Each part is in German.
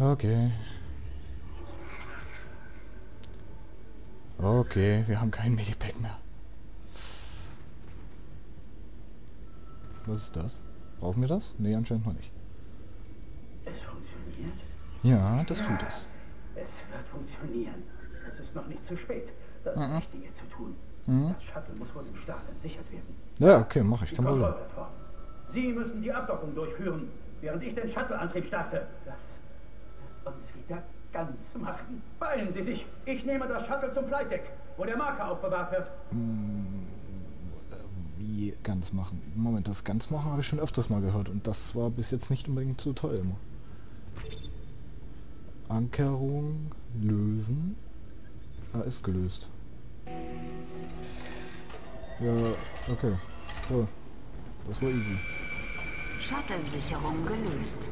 Okay. Okay, wir haben kein Medipack mehr. Was ist das? Brauchen wir das? Nee, anscheinend noch nicht. Es funktioniert? Ja, das tut es. Es wird funktionieren. Es ist noch nicht zu spät, das Richtige zu tun. Das Shuttle muss vor dem Start entsichert werden. Ja, okay, mache ich. Die Kein Problem. Kontrollplattform. Sie müssen die Abdockung durchführen, während ich den Shuttle-Antrieb starte. Das wird uns wieder ganz machen. Beeilen Sie sich. Ich nehme das Shuttle zum Flightdeck, wo der Marker aufbewahrt wird. Wie ganz machen? Moment, das ganz machen habe ich schon öfters mal gehört und das war bis jetzt nicht unbedingt so toll immer. Ankerung lösen. Ist gelöst. Ja, okay. So. Das war easy. Shuttle-Sicherung gelöst.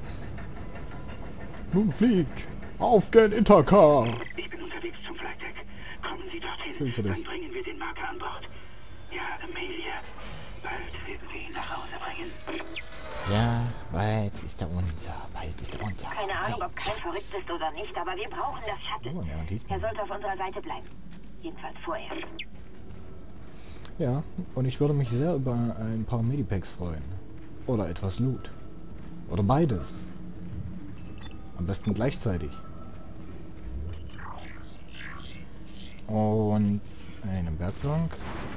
Nun flieg! Auf gen Intercar! Ich bin unterwegs zum Flightdeck. Kommen Sie dorthin, Schön für dich. dann bringen wir den Marker an Bord. Ja, Amelia, bald werden wir ihn nach Hause bringen. Ja, bald ist er unser. Bald ist er unser. Keine Ahnung, ob Kein verrückt ist oder nicht, aber wir brauchen das Shuttle. Oh, ja, geht. Er sollte auf unserer Seite bleiben. Jedenfalls vorerst. Ja, und ich würde mich sehr über ein paar Medipacks freuen. Oder etwas Loot. Oder beides. Am besten gleichzeitig. Und eine Werkbank.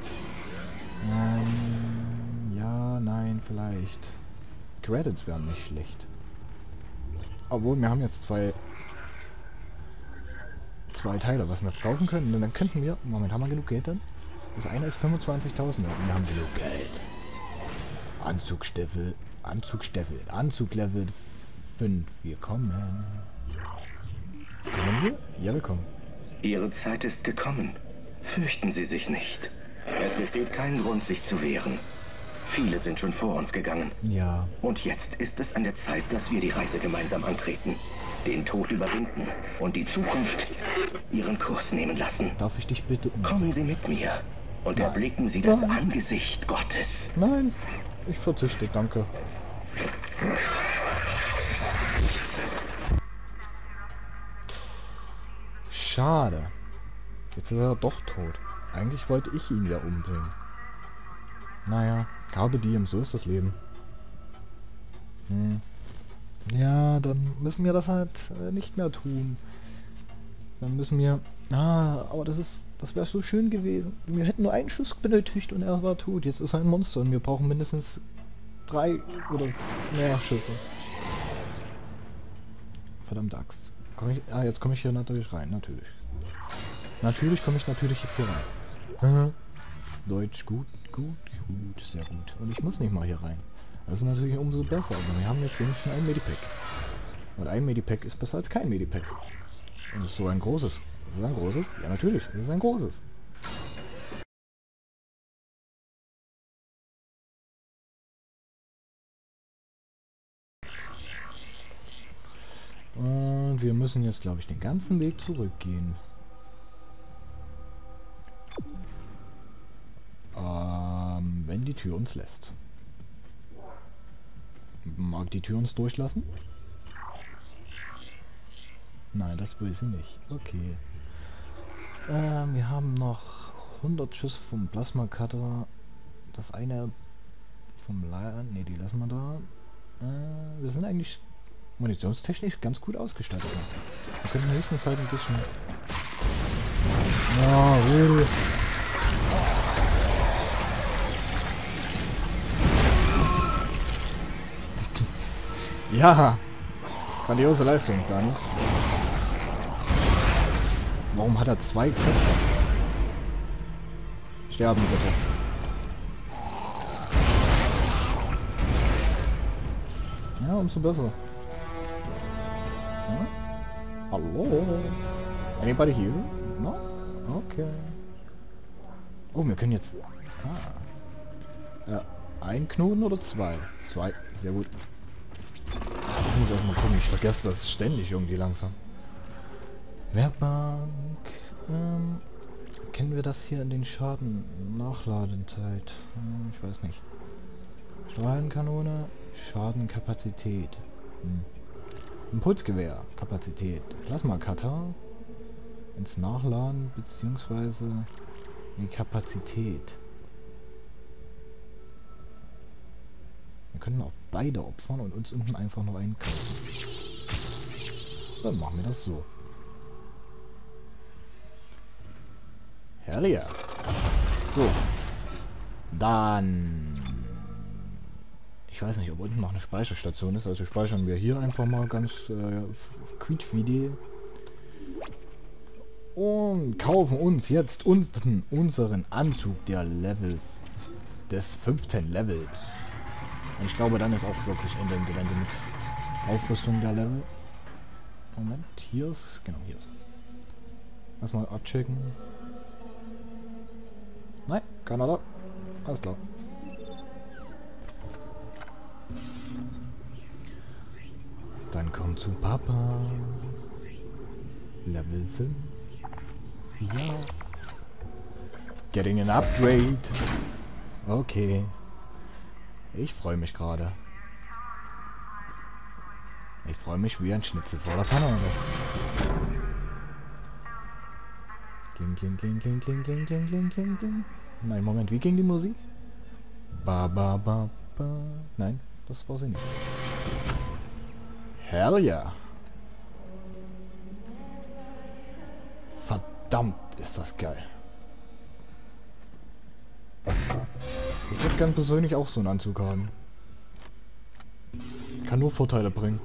Ja, nein, vielleicht. Credits wären nicht schlecht. Obwohl, wir haben jetzt zwei Teile, was wir verkaufen können. Und dann könnten wir... Moment, haben wir genug Geld dann? Das eine ist 25.000 und wir haben genug Geld. Anzug Level 5. Wir kommen. Kommen wir? Ja, wir kommen. Ihre Zeit ist gekommen. Fürchten Sie sich nicht. Es besteht kein Grund, sich zu wehren. Viele sind schon vor uns gegangen. Ja. Und jetzt ist es an der Zeit, dass wir die Reise gemeinsam antreten. Den Tod überwinden und die Zukunft ihren Kurs nehmen lassen. Darf ich dich bitte Kommen Sie mit mir und erblicken Sie das Angesicht Gottes. Nein, ich verzichte, danke. Schade. Jetzt ist er doch tot. Eigentlich wollte ich ihn ja umbringen. Naja, Carpe diem, so ist das Leben. Ja, dann müssen wir das halt nicht mehr tun. Dann müssen wir... aber das wäre so schön gewesen. Wir hätten nur einen Schuss benötigt und er war tot. Jetzt ist er ein Monster und wir brauchen mindestens 3 oder mehr Schüsse. Verdammt Axt. Jetzt komme ich hier natürlich rein, natürlich. Natürlich komme ich jetzt hier rein. Deutsch, gut, sehr gut. Und ich muss nicht mal hier rein. Das ist natürlich umso besser, aber wir haben jetzt wenigstens ein Medipack. Und ein Medipack ist besser als kein Medipack. Und das ist so ein großes. Ist es ein großes? Ja, natürlich. Das ist ein großes. Und wir müssen jetzt, glaube ich, den ganzen Weg zurückgehen. Wenn die Tür uns lässt. Mag die Tür uns durchlassen? Nein, das will sie nicht. Okay. Wir haben noch 100 Schüsse vom Plasma Cutter. Das eine vom Lion. Ne, die lassen wir da. Wir sind eigentlich munitionstechnisch ganz gut ausgestattet. Wir können höchstens halt ein bisschen... Ja, really. Ja! Grandiose Leistung, dann. Warum hat er 2 Köpfe? Sterben bitte. Ja, umso besser. Ja? Hallo? Anybody here? No? Okay. Oh, wir können jetzt... Ja, ein Knoten oder 2? 2, sehr gut. Ich muss erstmal gucken, ich vergesse das ständig irgendwie langsam. Werkbank. Kennen wir das hier in den Schaden? Nachladezeit. Ich weiß nicht. Strahlenkanone. Schadenkapazität. Impulsgewehr. Kapazität. Plasma-Cutter. Ins Nachladen, beziehungsweise die Kapazität. Wir können auch beide opfern und uns unten einfach noch einkaufen. Dann machen wir das so. Hell ja. So. Dann... Ich weiß nicht, ob unten noch eine Speicherstation ist. Also speichern wir hier einfach mal ganz quietschfidel. Und kaufen uns jetzt unten unseren Anzug der Level des 15 Levels. Und ich glaube, dann ist auch wirklich Ende im Gelände mit Aufrüstung der Level. Moment, hier ist... Genau, hier ist. Lass mal abchecken. Nein, keiner da. Alles klar. Dann kommt zu Papa. Level 5. Ja. Getting an upgrade. Okay. Ich freue mich gerade. Ich freue mich wie ein Schnitzel vor der Panade. Kling, kling, kling, kling, kling, kling, kling, kling, kling, kling. Nein, Moment, wie ging die Musik? Ba, ba, ba, ba. Nein, das war sie nicht. Hell ja. Verdammt, ist das geil. Ich würde gern persönlich auch so einen Anzug haben. Kann nur Vorteile bringen.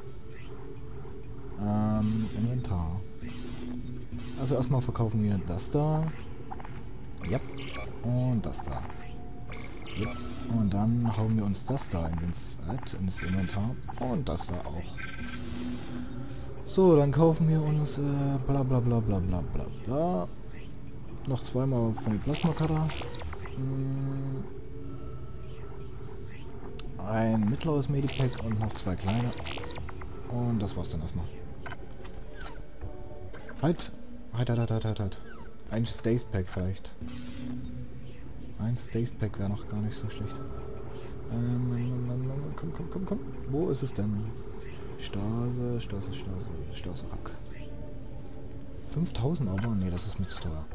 Inventar. Also erstmal verkaufen wir das da. Ja. Und das da. Ja. Und dann hauen wir uns das da ins Inventar. Und das da auch. So, dann kaufen wir uns bla bla bla bla bla bla bla. Noch zweimal von den Plasma-Cutter. Ein mittleres Medipack und noch zwei kleine. Und das war's dann erstmal. Halt. Ein Stace Pack vielleicht. Ein Stace Pack wäre noch gar nicht so schlecht. Komm. Wo ist es denn? Stase. 5000 aber? Nee, das ist mir zu teuer.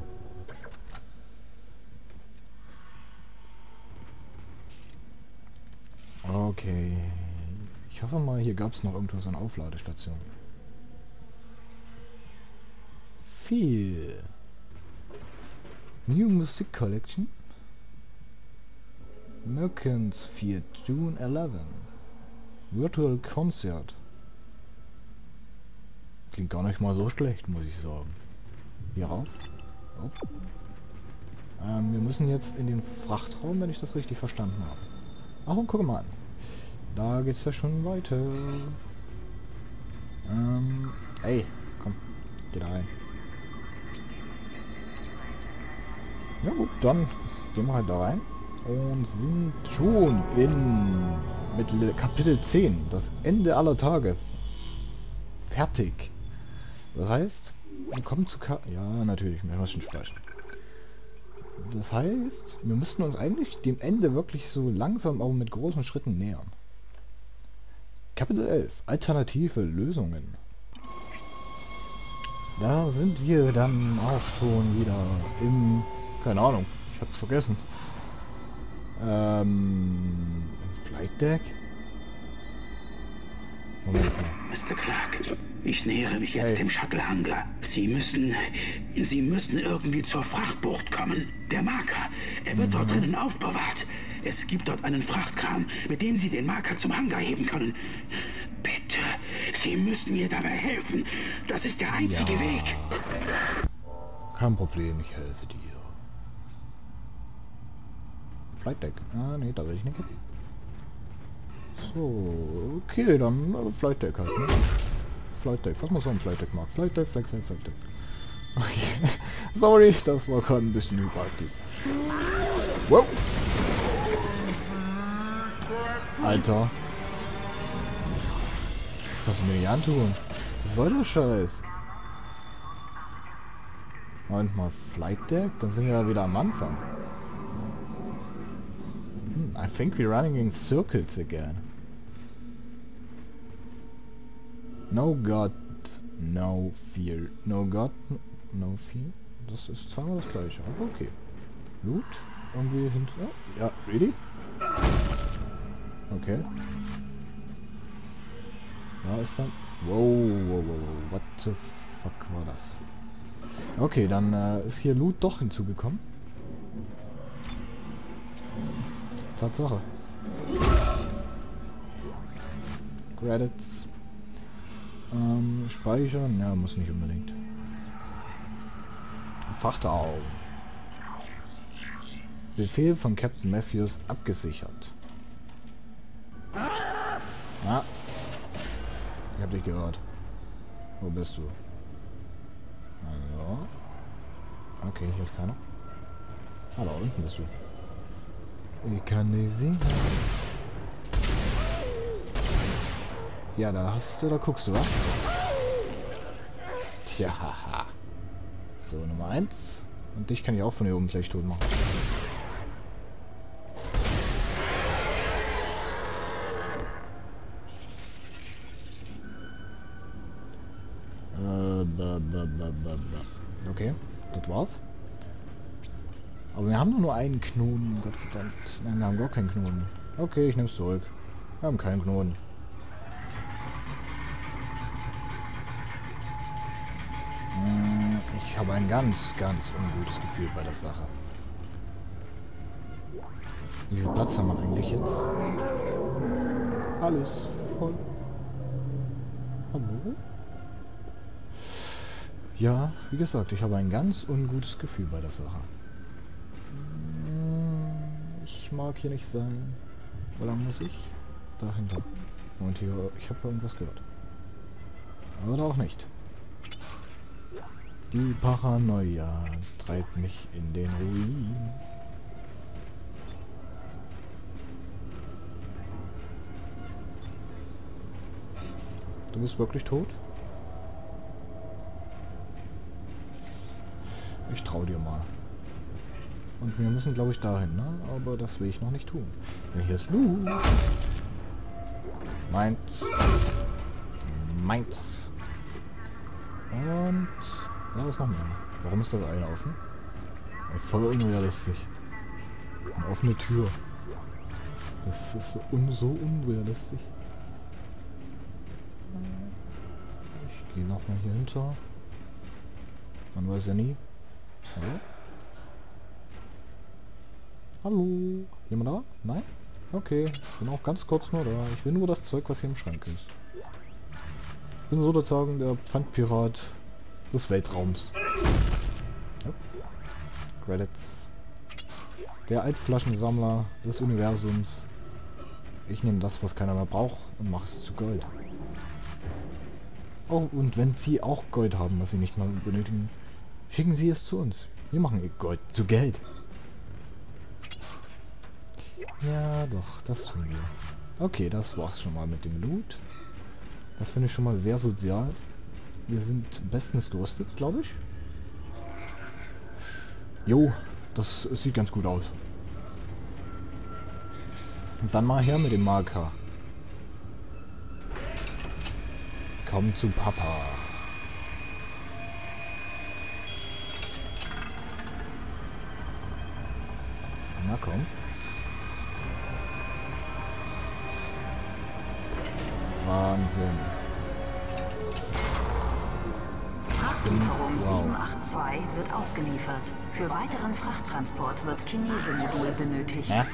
Okay. Ich hoffe mal, hier gab es noch irgendwo so eine Aufladestation. Viel. New Music Collection. Merkens 4 June 11. Virtual Concert. Klingt gar nicht mal so schlecht, muss ich sagen. Hier rauf. Oh. Wir müssen jetzt in den Frachtraum, wenn ich das richtig verstanden habe. Ach, und guck mal an. Da geht's ja schon weiter. Ey, komm. Geh da rein. Ja gut, dann gehen wir halt da rein. Und sind schon mit Kapitel 10, das Ende aller Tage, fertig. Das heißt, wir kommen zu ja, natürlich, wir müssen speichern. Das heißt, wir müssten uns eigentlich dem Ende wirklich so langsam, aber mit großen Schritten nähern. Kapitel 11, alternative Lösungen. Da sind wir dann auch schon wieder im... Keine Ahnung, ich hab's vergessen. Im Flight Deck? Moment mal. Mr. Clark, ich nähere mich jetzt dem Shuttle-Hangar. Sie müssen irgendwie zur Frachtbucht kommen. Der Marker, er wird dort drinnen aufbewahrt. Es gibt dort einen Frachtkran, mit dem Sie den Marker zum Hangar heben können. Bitte, Sie müssen mir dabei helfen. Das ist der einzige Weg. Kein Problem, ich helfe dir. Flight Deck. Ah, nee, da will ich nicht. So, okay, dann Flight Deck halt, ne? Flight Deck. Was muss so ein Flight Deck machen? Flight Deck. Okay. Sorry, das war gerade ein bisschen hyperaktiv. Wow. Alter. Das kannst du mir nicht antun. Was soll der Scheiß? Und mal Flight Deck, dann sind wir ja wieder am Anfang. I think we're running in circles again. No God, no fear. No God, no fear. Das ist zweimal das gleiche, aber okay. Loot. Und wir hinter... Ja, ready? Okay. Da ist dann... Wow. What the fuck war das? Okay, dann ist hier Loot doch hinzugekommen. Tatsache. Credits. Speichern? Ja, muss nicht unbedingt. Fachtau. Befehl von Captain Matthews abgesichert. Ah. Ich hab dich gehört. Wo bist du? Also. Okay, hier ist keiner. Ah, da unten bist du. Ich kann nicht sehen. Ja, da guckst du, was? Tja, haha. So, Nummer 1. Und dich kann ich auch von hier oben gleich tot machen. Okay, das war's. Aber wir haben nur einen Knoten, Gottverdammt. Nein, wir haben gar keinen Knoten. Okay, ich nehm's zurück. Wir haben keinen Knoten. Ich habe ein ganz ungutes Gefühl bei der Sache. Wie viel Platz haben wir eigentlich jetzt? Alles voll. Hallo? Ja, wie gesagt, ich habe ein ganz ungutes Gefühl bei der Sache. Ich mag hier nicht sein. Wo lang muss ich? Dahinter. Und hier, ich habe irgendwas gehört. Oder auch nicht. Die Paranoia treibt mich in den Ruin. Du bist wirklich tot? Ich trau dir mal. Und wir müssen, glaube ich, dahin, ne? Aber das will ich noch nicht tun. Denn hier ist Loot. Meins. Und da ist noch mehr. Warum ist das eine offen? Voll unrealistisch. Eine offene Tür. Das ist so unrealistisch. Ich gehe nochmal hier hinter. Man weiß ja nie. Hallo? Hallo? Jemand da? Nein? Okay, ich bin auch ganz kurz nur da. Ich will nur das Zeug, was hier im Schrank ist. Ich bin sozusagen der Pfandpirat des Weltraums. Ja. Credits. Der Altflaschensammler des Universums. Ich nehme das, was keiner mehr braucht, und mache es zu Gold. Oh, und wenn Sie auch Gold haben, was Sie nicht mal benötigen, schicken Sie es zu uns. Wir machen Ihr Gold zu Geld. Ja, doch, das tun wir. Okay, das war's schon mal mit dem Loot. Das finde ich schon mal sehr sozial. Wir sind bestens gerüstet, glaube ich. Jo, das sieht ganz gut aus. Und dann mal her mit dem Marker. Komm zu Papa. Na komm. Wahnsinn. Frachtlieferung 782 wird ausgeliefert. Für weiteren Frachttransport wird Kinesemodul benötigt. Ja.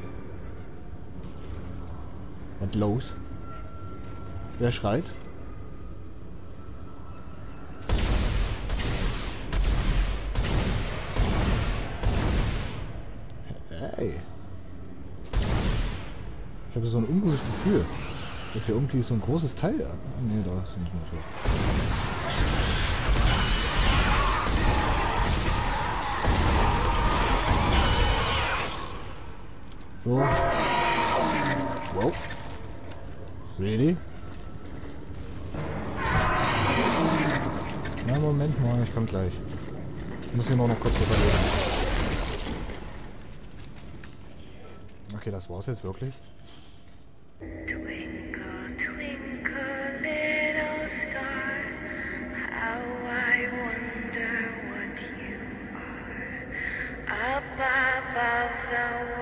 Was los? Wer schreit? Hey. Ich habe so ein ungutes Gefühl. Das ist ja irgendwie so ein großes Teil. Ne, da ist nicht mehr so. So. Wow. Really? Na, Moment mal, ich komm gleich. Ich muss hier nur noch kurz was erledigen. Okay, das war's jetzt wirklich. Twinkle, twinkle, little the